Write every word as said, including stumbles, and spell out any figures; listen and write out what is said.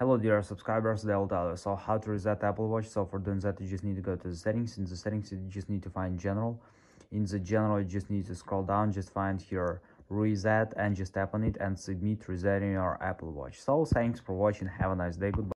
Hello dear subscribers, they'll tell you so how to reset Apple Watch. So for doing that, you just need to go to the settings. In the settings, you just need to find general. In the general, you just need to scroll down, just find here reset and just tap on it and submit resetting your Apple Watch. So thanks for watching, have a nice day, goodbye.